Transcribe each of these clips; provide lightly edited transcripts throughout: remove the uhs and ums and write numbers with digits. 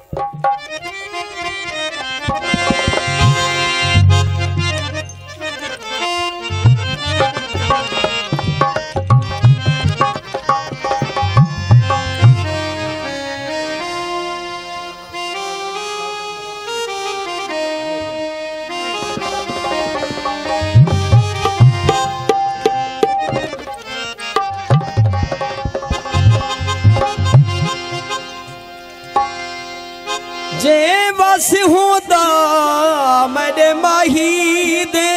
जे बस होता मेरे माही दे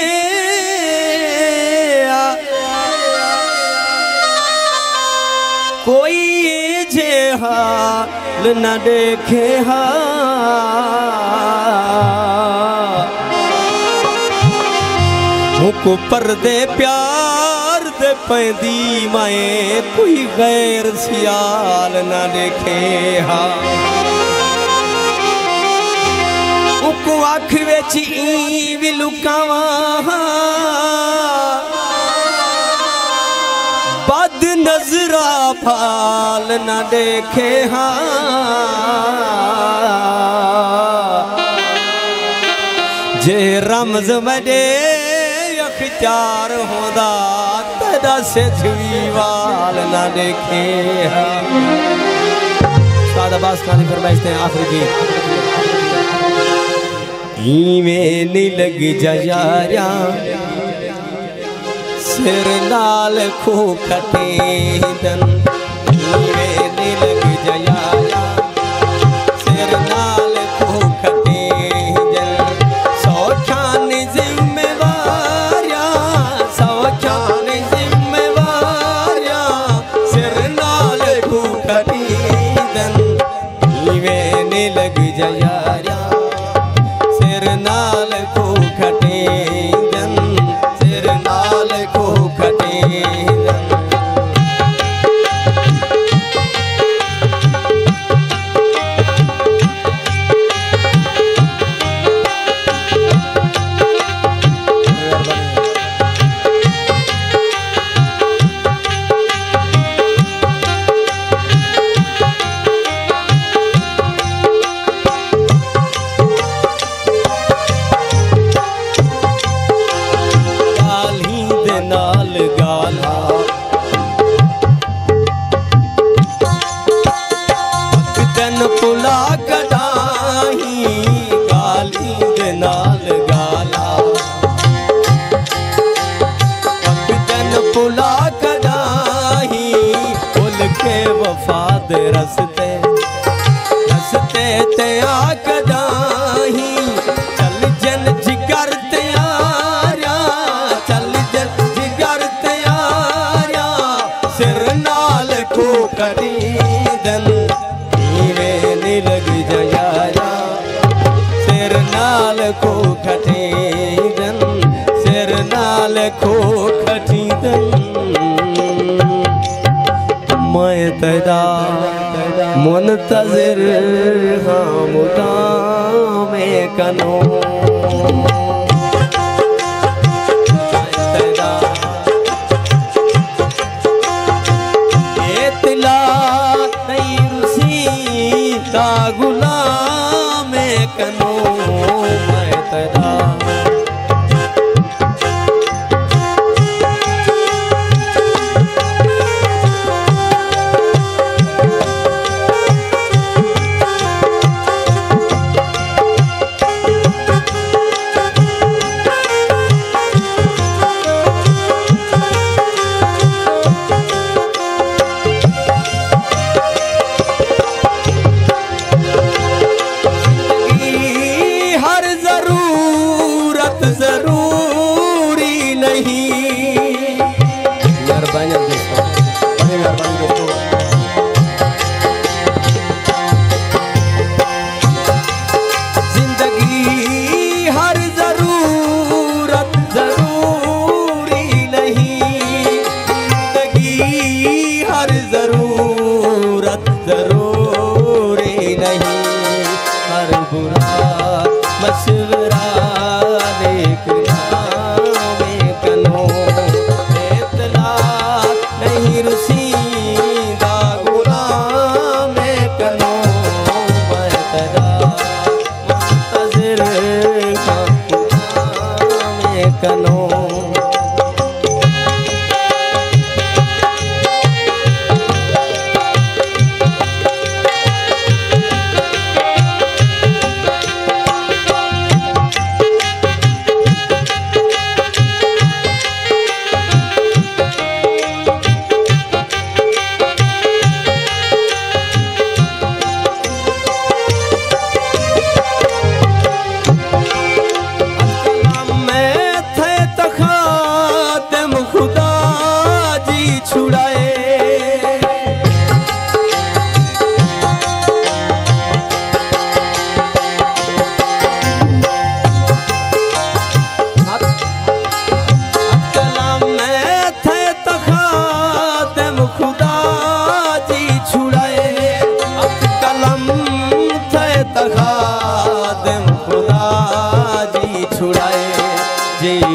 कोई जे हाल न देखे हा मुको पर्दे प्यार दे पैदी माए कोई गैर सियाल न देखे हा को आँख विच भी लुकावा बद नजरा फाल न देखे जे रमज मडे अख्तियार होंदा तेदा से वाल न देखे उस्ताद अब्बास खानी फरमाइशते हैं आखिरी गीत इवें नी लग जा यारा सिर नाल खो खटे दन इवें नी लग जा यारा सिर नाल खो खटे दन सौ खान जिम्मेवारियां सिर नाल खो खटे दन इवें नी लग जा यारा नाल को खटे दन सिर नाल को खटे दन पुला कटाही गाली दे नाल गाला वक्तन पुला कटाही भुल के वफा दे रस्ते ते आ कटाही चल जन जिगर त्यारा चल जन जिगर त्यारा सिर नाल को कटी दन लग जाया सिर नाल को खटे दन सिर नाल को खटी दन मैं तेरा मुंतज़िर हाँ मुदा में कनो गुलाम कनो मैं तेरा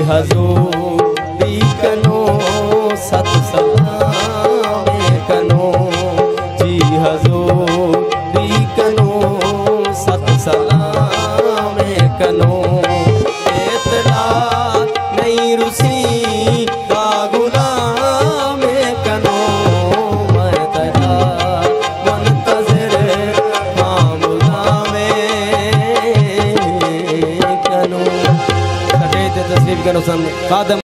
हजूरी कनो सत सलाम कनो जी हजूरी कनो सत सलाम कनो इतला नहीं रुसी दा गुलाम कनो मैं तेरा मुंतज़िर मामूलामे कनो तशरीफ कनो सम खादम